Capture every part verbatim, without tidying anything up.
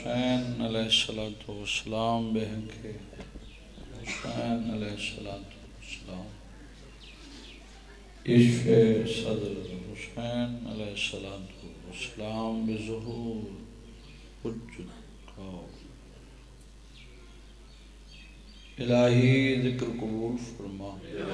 حسین علیہ السلام بہن کے حسین علیہ السلام عشق صدر حسین علیہ السلام بظہور حجت کا الہی ذکر قبول فرما،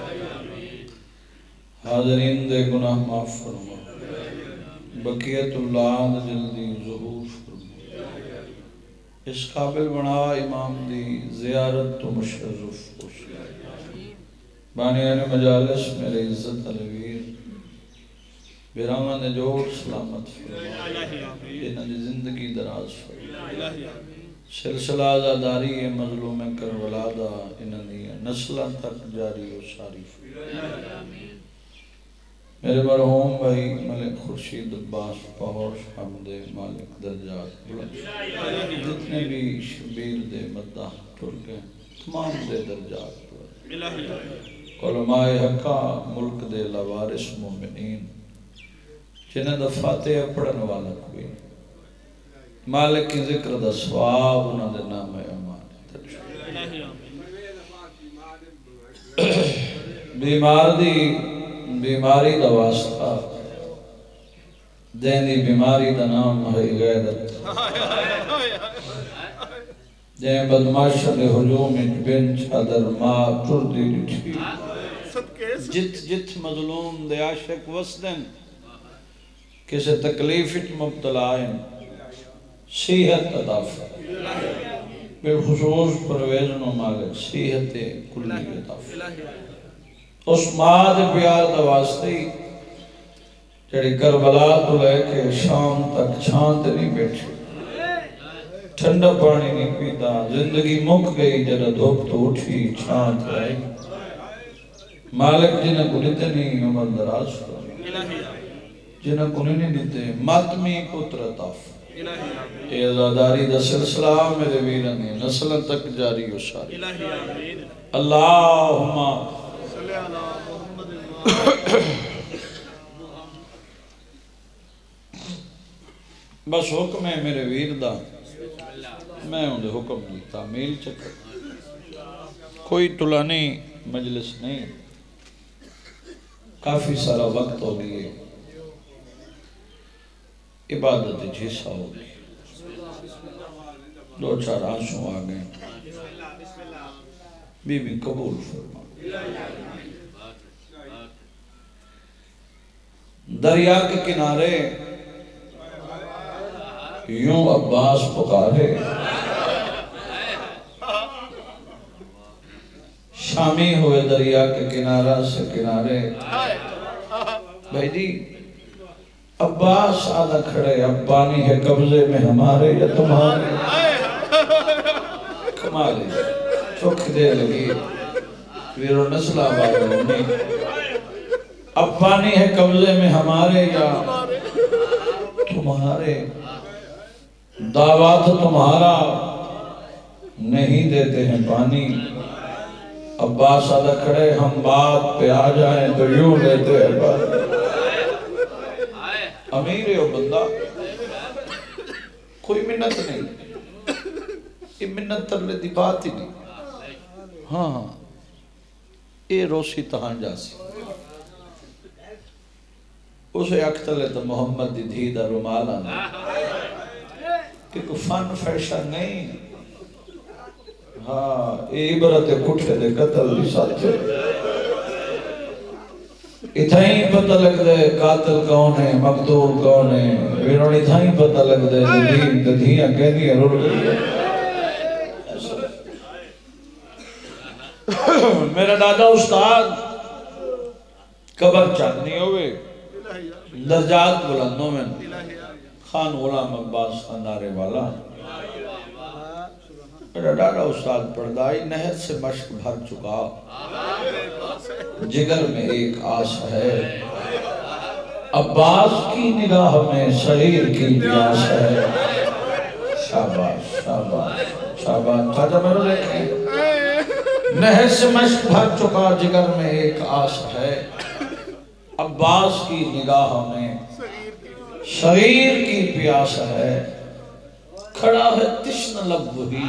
حاضرین دے گناہ معاف فرما، بقیت اللہ جلدی ظہور فرما، اس قابل بنا امام دی زیارت تو مشرف خوش، بانیان مجالس میرے عزت علویر بیرامہ نے جوڑ سلامت فرما، انہاں دی زندگی دراز فرما، سلسلہ آزاداری مظلوم کربلا دا انہاں دی نسلہ تک جاری و ساری فرما۔ میرے مرحوم بھائی ملک خورشید عباس پہوش حمد مالک درجات بلند، جتنے بھی شبیر دے مداح ٹر گئے تمام دے درجات بلند، علماء حقہ ملک دے لوارث مومنین جنہیں دا فاتحہ پڑھن والا کوئی مالک کی ذکر دا ثواب انہاں دے نام امان بیمار دی بیماری دا واسطہ دینی بیماری دا نام ہے غیرت، دین بدماش دے حجوم بن چادر ماں ٹردی ڈٹھی، جت جت مظلوم دے عاشق وسدن کسے تکلیف مبتلا ہیں صحت عطا فرما، بالخصوص پرویزن و مالک صحت کلی عطا فرما، اس ماں دے پیار دا واسطے جڑی کربلا تو لے کے شام تک چھانت نہیں بیٹھے، ٹھنڈا پانی نہیں پیتا، زندگی مک گئی جڑا دھوپ تو اٹھی چھانت رہی، مالک جنہ کو لیتے نہیں عمر دراز فرما، جنہ کو نہیں دیتے ماتمی پتر عطا فرما، اے ازاداری دا سلسلہ میرے ویرانی نسل تک جاری و ساری، اللہم بس حکم ہے میرے ویر دا، میں ہوں دے حکم دی تعمیل چکر، کوئی طلانی مجلس نہیں، کافی سارا وقت ہو گئی، عبادت جھیسا ہو گئی، دو چار آنسوں آگئے، بی بی قبول فرما، دریا کے کنارے یوں عباس پکارے، شامی ہوئے دریا کے کنارہ سے کنارے، بھائی جی عباس آدھا کھڑے، اب پانی ہے قبضے میں ہمارے یا تمہارے، کمالے چوک دے لگی ویرو نسل آباد ہونی، اب پانی ہے قبضے میں ہمارے یا تمہارے، دعویٰ تو تمہارا نہیں دیتے ہیں پانی، عباس آدھا کھڑے ہم بات پہ آ جائیں تو یوں لیتے ہیں پانی، امیر ہو بندہ کوئی منت نہیں، یہ منت ترلے دی بات ہی نہیں، ہاں ہاں اے روسی تہاں جاسی، اسے اکتلے تو محمد دی دھی دا رومالا نہیں، کہ کوئی فن فیشن نہیں، ہاں اے عبرت کٹھے دے قتل دی ساتھ اتھائیں پتہ لگ دے قاتل کون ہے مقتول کون ہے، انہوں اتھائیں پتہ لگ دے دین دھیاں کہنی رول گئی ہے، میرا دادا استاد قبر چاندنی ہوئے درجات بلندوں میں خان غلام عباس خاندارے والا، میرا ڈاڈا استاد پردائی نہر سے مشک بھر چکا، جگر میں ایک آس ہے، عباس کی نگاہ میں صغیر کی پیاس ہے، شاباش شاباش شاباش خواجہ میرے دیکھیں، نہر سے مشک بھر چکا جگر میں ایک آس ہے، عباس کی نگاہ میں صغیر کی پیاس ہے، کھڑا ہے تشن لب وہی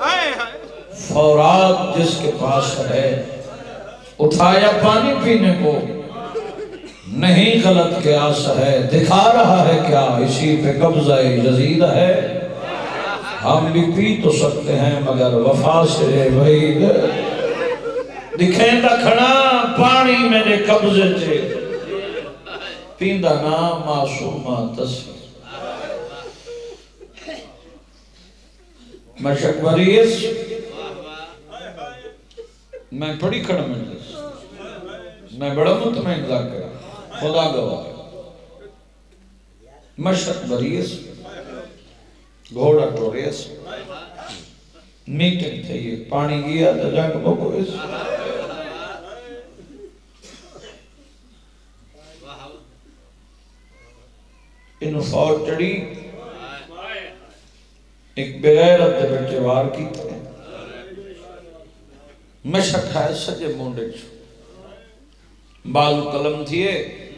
فورات جس کے پاس ہے اٹھایا پانی پینے کو نہیں غلط قیاس ہے دکھا رہا ہے کیا اسی پہ قبضہ یزید ہے ہم بھی پی تو سکتے ہیں مگر وفا سے وہی دکھیں دا کھڑا پانی میرے قبضے سے پیندہ نام معصومہ تصویر مشک بریس میں پڑی کھڑا مجلس میں بڑا مطمئن ذاکر خدا گواہ مشک بریس گھوڑا ٹوریس میٹنگ تھے یہ پانی گیا تو جنگ بکویس انہوں فوج چڑی ایک بغیرت دے بچے وار کی تھے مشک ہے سجے مونڈے چھو بازو قلم تھیے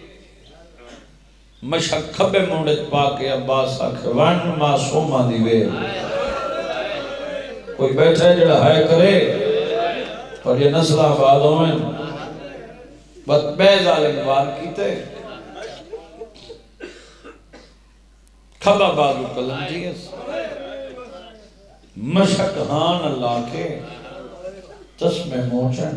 مشک کھبے مونڈے پا کے عباس آکھے وان معصومہ دیوے کوئی بیٹھا ہے جڑا ہے کرے اور یہ نسل آبادوں میں بس بے ظالم وار کی تھے کھبا بازو قلم تھیے مشک ہان اللہ کے تسمے موچن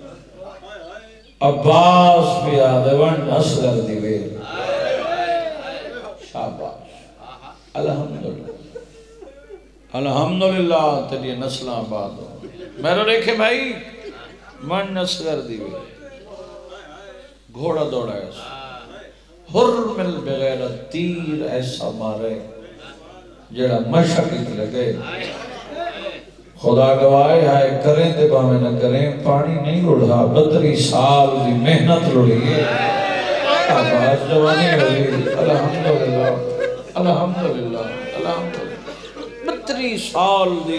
عباس بھی آدھون اصغر دیوے شاباش الحمدللہ الحمدللہ تیری نسلہ آباد ہو میرے دیکھے بھائی من اصغر دیوے گھوڑا دوڑا ایسا حرمل بغیر تیر ایسا مارے جڑا مشک ات لگے خدا گواہ ہے کریں تے باویں نہ کریں پانی نہیں لڑھا بدری سال دی محنت لڑی ہے آباز جوانی ہوئی الحمدللہ الحمدللہ الحمدللہ بدری سال دی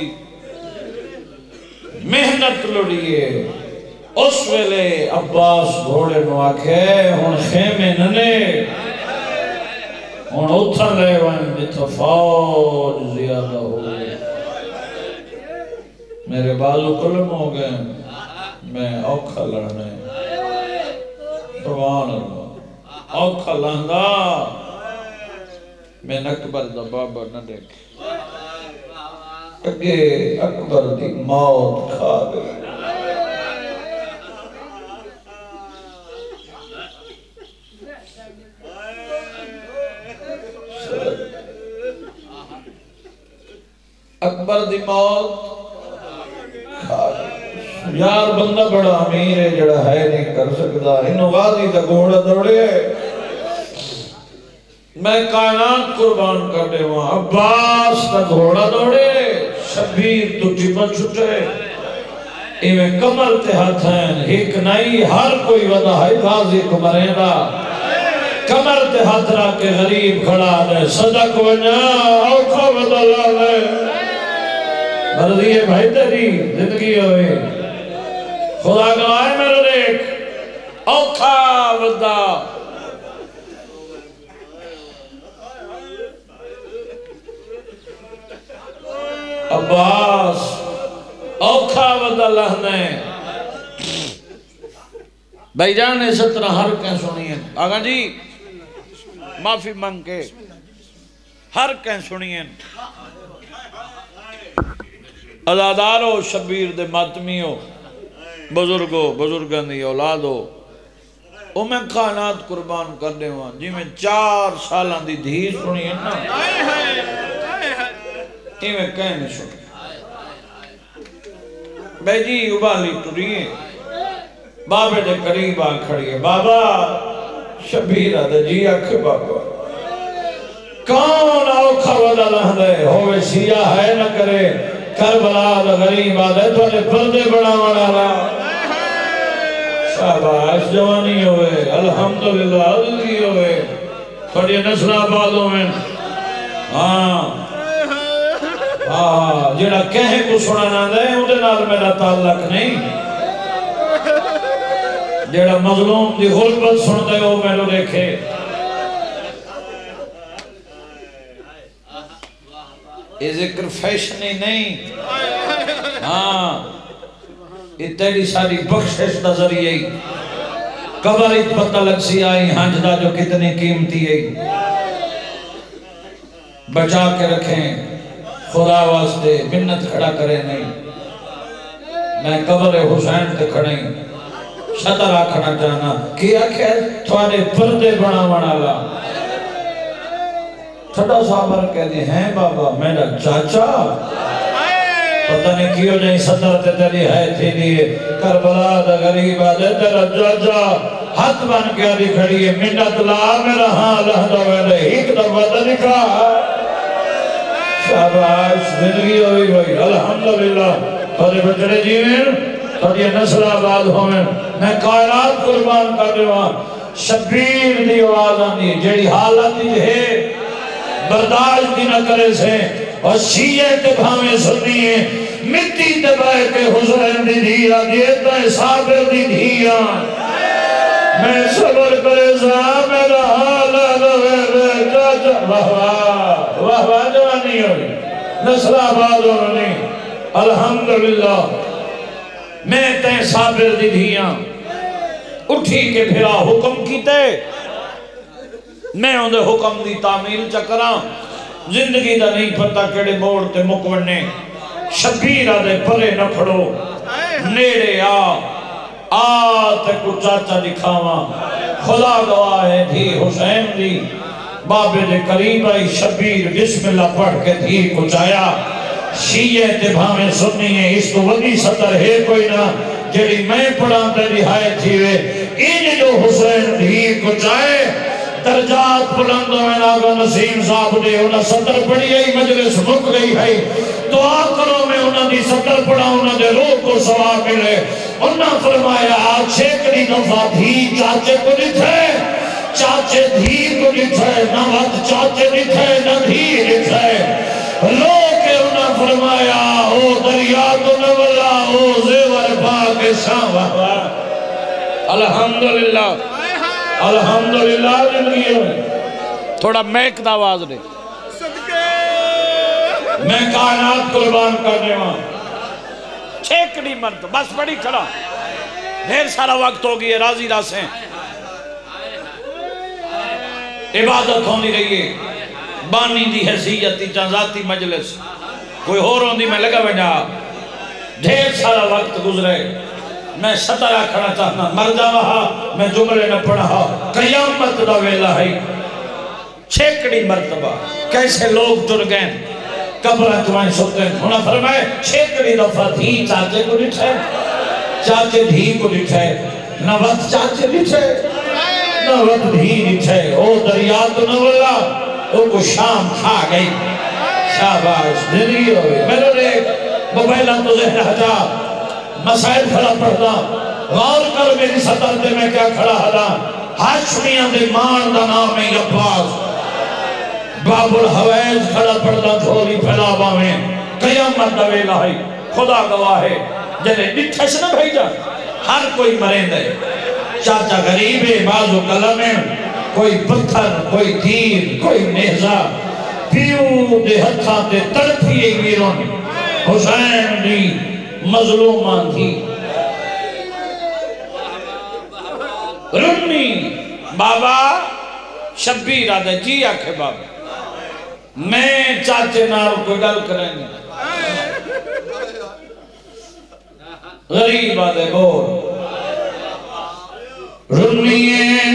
محنت لڑی ہے اس ویلے عباس گھوڑے نو آکھے ہن خیمے ننے ہن اتھر لے وائن جتھا فوج زیادہ ہوئے میرے بازو قلم ہو گئے میں اوکھا لڑنے سبحان اللہ اوکھا لہنگا میں اکبر دا بابا نہ دیکھ اگے اکبر دی موت کھا گئی اکبر دی موت یار بندہ بڑا امیر ہے جڑا ہے نہیں کر سکتا انہوں غازی دا گھوڑا دوڑے میں کائنات قربان کر دے وہاں عباس دا گھوڑا دوڑے شبیر تو ٹپا چھٹے ایویں کمر تے ہاتھ ہیں ایک نہیں ہر کوئی ودا ہے غازی کو مرے دا کمر تے ہاتھ را کے غریب کھڑا دے صدق ونیا اوکھا ودا لے مرضی ہے بھائی تیری زندگی ہوئے خدا گواہ میرے دیکھ اوکھا ودا عباس اوکھا ودا لہنے بھائی جان نے سترہ ہر کہیں سنی ہیں آگا جی معافی مانگ کے ہر کہیں سنی ہیں ازادارو شبیر دے ماتمیو بزرگو بزرگان دی اولادو او میں کائنات قربان کر دے ہوا جی میں چار سالان دی دھی سنی ہے نا یہ میں کہیں نہیں سنی بے جی ابالی ٹوری ہیں بابے دے قریب آن کھڑی ہے بابا شبیرہ دے جی اکھ بابا کون اوکھا ودا لہن دے ہوئے سیاہ ہے نہ کرے کربلا دا غریب آدھے تو نے پردے بڑا بڑا رہا شاباش جوانی ہوئے الحمدللہ عزیزی ہوئے تھوڑی نسل آبادوں میں ہاں ہاں جڑا کہیں کو سنانا دے اُدھے نال میرا تعلق نہیں جڑا مظلوم دی غربت سن دے وہ میں نے دیکھے یہ ذکر فیشنی نہیں، ہاں یہ تیری ساری بخشش دا ذریعے قبر ایک پتہ لگ سی آئی ہنجدہ جو کتنی قیمتی ہے، بچا کے رکھیں خدا واسطے، منت کھڑا کریں نہیں۔ میں قبر حسین تے کھڑیں شطر آکھنا چاہنا کیا کہہ تھوڑے پردے بنا بنا لا چھٹا صحابر کہتے ہیں بابا میرا چاچا پتہ نہیں کیوں نہیں صدر تے تیری ہے تھی لیے کربلا دا غریب آدھے تیرا چاچا ہاتھ بن کے آدھی کھڑی ہے منت لا میرا ہاں لہدہ ویلے ایک دفعہ دا نکاح شاباش زندگی ہوئی ہوئی الحمدللہ تھوڑے بچڑے جیویں تھوڑی نسل آباد ہوئے میں کائنات قربان کر دیواں شبیر دی آواز آنی جیڑی حالت ہے برداشت دی نہ کرے سے اور شیعہ تے بھاویں سنی ہے مٹی دبائے کے حسین دی دھیا دیتا ہے صابر دی دھیا میں صبر کرے سا میرا حالت ہوئے چاچا واہ واہ واہ واہ جوانی ہوئی نسل آباد ہونے الحمدللہ میں تے صابر دی دھیاں اٹھی کے پھرا حکم کیتے میں اندھے حکم دی تعمیل چکراں زندگی دا نہیں پتہ کڑے موڑ تے مکوڑنے شبیرہ دے پرے نہ پھڑو نیڑے آ آ تے کو چاچا دکھاواں خدا گواہ ہے دھی حسین دی بابے دے قریب آئی شبیر بسم اللہ پڑھ کے دھی کو چایا شیعہ تے بھامیں سننی ہے اس کو وڈی سطر ہے کوئی نہ جیڑی میں پڑھاں تے رہائے تھی وے ان جو حسین دھی کو چاہے درجات بلندوں میں ناغا نسیم صاحب دے انہا سطر پڑھی ہے مجلس مک گئی ہے دعا کرو میں انہا دی سطر پڑھا انہا دے روح کو ثواب ملے انہا فرمایا آج چھیکڑی دفعہ دھی چاچے کو لکھے چاچے دھی کو لکھے نہ وقت چاچے لکھے نہ دھی لکھے رو کے انہا فرمایا او دریا تو نولا او زیور پاک شاہ الحمدللہ الحمدللہ زندگی ہوئی تھوڑا میک دا آواز دے میں کائنات قربان کرنے وہاں چھیکڑی مرد بس بڑی کھڑا ڈھیر سارا وقت ہوگی ہے راضی راسیں عبادت ہوندی رہی ہے بانی دی حیثیتی چاہ ذاتی مجلس کوئی ہو رہوں دی میں لگا بجا ڈھیر سارا وقت گزرے میں شطر آکھنا چاہنا مر جا وہاں میں جملے نہ پڑھا قیامت دا ویلہ ہے چھیکڑی مرتبہ کیسے لوگ جڑ گئے قبرہ جوائیں سکتے ہیں انہاں فرمائے چھیکڑی دفعہ دھی چاچے کو لٹھے چاچے دھی کو لٹھے نہ وقت چاچے لٹھے نہ وقت دھی لٹھے او دریا تو نہ بولا او کو شام کھا گئی شاباش زندگی ہوئی میرے دیکھ موبائلہ تو ذہن ہجا مسائل کھڑا پڑھتا غور کر میری سطر دے میں کیا کھڑا ہدا ہاشمیاں دے مان دا نام ہے عباس باب الحویز کھڑا پڑھتا تھوڑی پھیلابا میں قیامت دا ویلہ ہے خدا گواہ ہے جنہیں نٹھش نہ بھیجا ہر کوئی مرین دے چاچا غریب ہے بازو کلم ہے کوئی پتھر کوئی تیر کوئی نیزہ پیو دے ہتھا دے تڑپی ویرون حسین دی مظلومان تھی رنی بابا شبیر آدھے جی آکھے بابا میں چاچے نال کوئی گل کریں گے غریب آدھے بول رنیے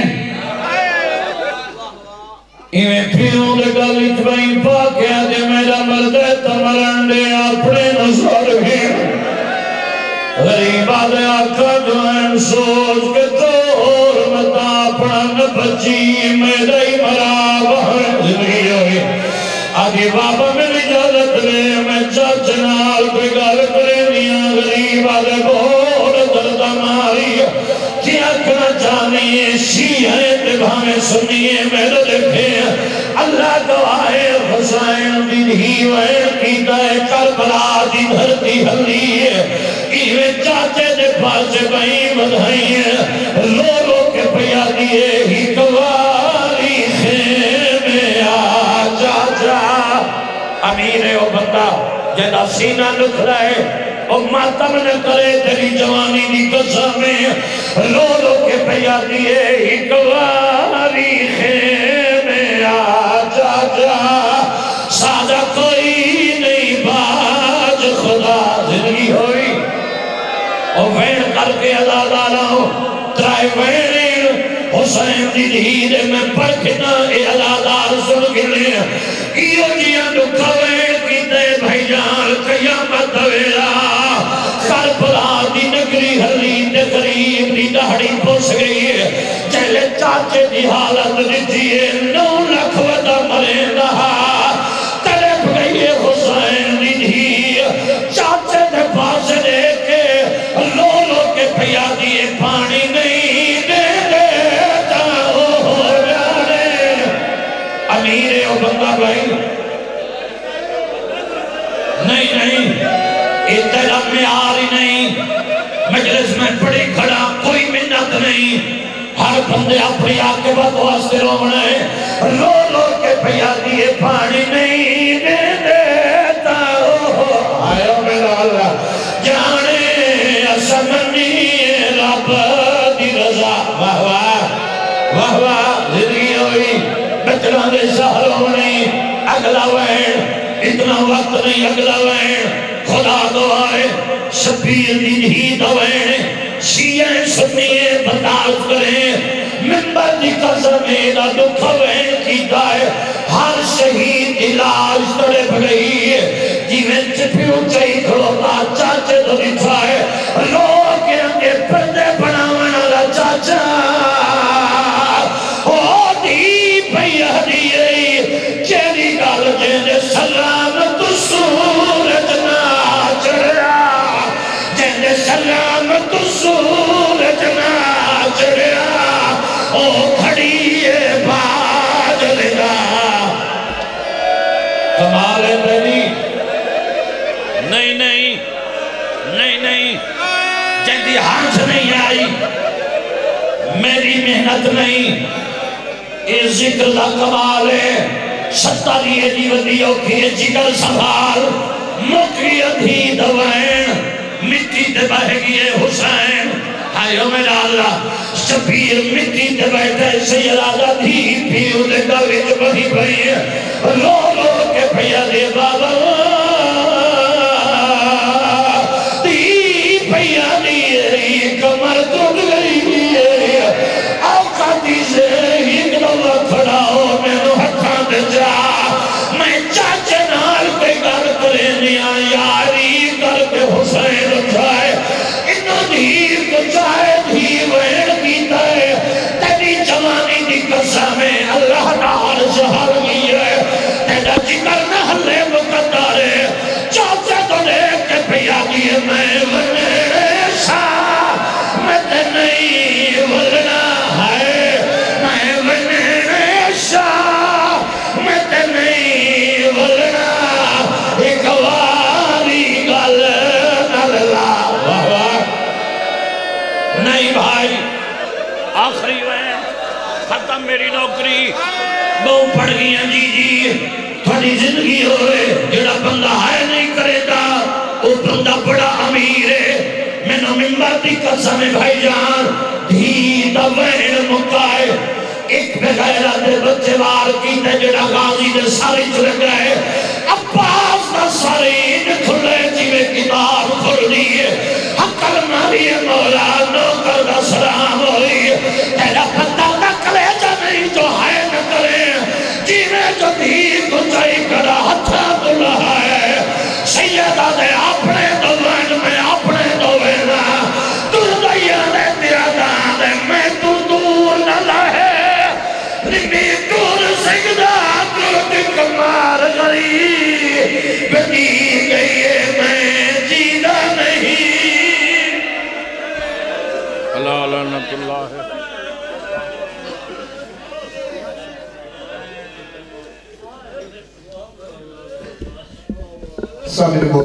ایویں پھروں دے گل اتبائی پاکیا دے میرا مردے تمرن دے اپنے نظر ہیں غریب آدھے آکھا جو ہیں سوچ کے تو متا اپنا نبچی میرے ہی مرا بہن زندگی ہوئی آدھی بابا میں اجازت لے میں چاچنال کوئی گل کرے دیا غریب آدھے بہت درد ماری کہ اکھنا جانیے شیعہ تبھانے سنیے میرے دیکھے اللہ گواہے حسین دی دھی وین کیتا ہے کربلا دی دھرتی ہلی ہے ایویں چاچے دے پاسے بہی بدھائی ہے رو رو کے پیا دیئے ہی گواری خیمے آ چاچا امیر ہے وہ بندہ جہاں سینہ لکھ رہے وہ ماتم نہ کرے تیری جوانی دی قسم رو رو کے پیا دیے ایک واری خیمے آ جا جا سادہ کوئی نہیں باج خدا زندگی ہوئی اور وین کر کے ادا لاؤ ترائے وین حسین دی دھیرے میں پرکھنا اے علادار سن گلے ایو جیاں دکھوے کیتے بھائی جان قیامت ویلا کربلا دی نگری حلی دے قریب دی دہڑی پوس گئی چلے چاچے دی حالت دیجئے نو لکھ ودا مرے رہا تڑپ گئی حسین دی دھیر چاچے دے پاس دے کے لو لو کے پیا دیے پانی نہیں دے دیتا ہو جانے امیر او بندہ بھائی نہیں نہیں اتنا معیاری نہیں مجلس میں پڑی کھڑا کوئی منت نہیں ہر بندے اپنی عاقبت واسطے رونا ہے رو رو کے پیا دیے پانی نہیں دے دیتا آئیو میرا اللہ جانے اسمنی رب دی رضا واہ واہ واہ واہ زندگی ہوئی بچنا دے شہروں نہیں اگلا وین اتنا وقت نہیں اگلا وین خدا دعائے شبیر دی دھی دوائیں شیعیں سنیے برداشت کریں ممبر دی قسمیں دکھویں کی دائے ہر شہید علاج تڑے بھگئی جیویں چپیوں چاہی کھڑوتا چاچے تو دکھائے لوگ کے انگے پردے بناوانا لا چاچا او دی پیا دیئے چیری گال جینے سلام تو سورج نا چڑھا جینے سلام تو سورج نا چڑھا او کھڑیے باج لگا کمال ہے تیری نہیں نہیں نہیں نہیں جیندی ہانس نہیں آئی میری محنت نہیں اس ذکر دا کمال ہے ستاریے دیودیوں کی جگر سنبھال مکری ادھی دوائن مٹی دے بہ گئے حسین آئیو میرا اللہ شبیر مٹی دے بیٹھے سیدہ دھی پیو دے گوچ بہی بہی رو رو کے پھیا دے بابا دی پھیا دی کمر ٹوٹ گئی آقا دی سے ایک دلہ کھڑا ہو میں نو ہتھاں دے جا میں چاچے نال پہ گر کرے نیا یاری کر کے حسین اٹھائے انہوں دھیر کو چاہے دھیر وین کیتا ہے تیری جوانی دی قسمیں اللہ نار شہر گئی ہے تیرا جگر نہ ہلے مقدر ہے چاچے تو لے کے پیا دیئے میں ورنے شاہ میں تے نہیں ورنا ہے میں ورنے شاہ میں تے نہیں ورنا ایک واری گل نللا نہیں بھائی آخری وین ختم میری نوکری بہو پڑھ گئی ہیں جی جی تھوڑی زندگی ہوئے جڑا بندہ ہے نہیں کرے گا وہ بندہ بڑا امیر ہے میں نو ممبر دی قسم بھائی جان دھی دا وین مکائے ایک بغیرہ دے بچے وار کی تے جڑا غازی دے ساری چلے گئے عباس دا سارین کھلے جیوے کتاب کھل دیئے حقل ماری مولا نوکر دا سلام ہوئی تیرا بندہ نکلے جا نہیں جو ہے نہ کرے جیوے جو دھی کو چاہی کرا ہتھا دلہ ہے سیدہ دے اپنے دوین میں اپنے دوینا دل دیا دے تیرا دے میں تو دور نہ لہے نمی دور سجدہ کرد کمار گری بدی گئی میں جینا نہیں اللہ لعنت اللہ ہے سامنے